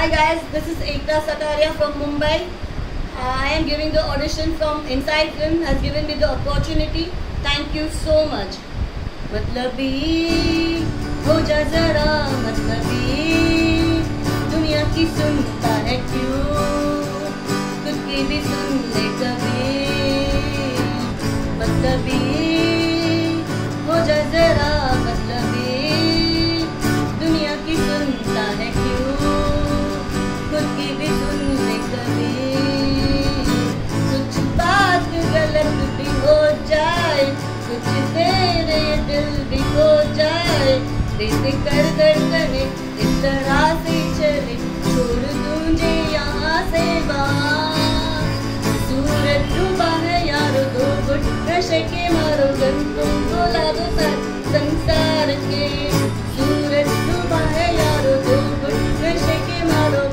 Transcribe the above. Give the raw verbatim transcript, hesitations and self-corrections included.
Hi guys, this is Ekta Sataria from Mumbai. Uh, I am giving the audition from Inside Film, has given me the opportunity. Thank you so much. मतलबी हो जा जरा मतलबी, दुनिया की सुनता है क्यों, खुद की भी सुन ले कभी। मतलबी हो जा जरा मतलबी, दुनिया की सुनता है क्यों, खुद की भी सुन ले कभी। कुछ बात गलत भी हो जाए, कुछ तेरे दिल भी हो जाए, दिल कर धड़कने इस तरह से चले, छोड़ दूंजे यहाँ से वहाँ। सूरज डूबा है यारो, दो घुट नशे के मारो, गन तुम बोला दो सर संसार के। सूरज डूबा है यारो, दो घुट नशे के मारो,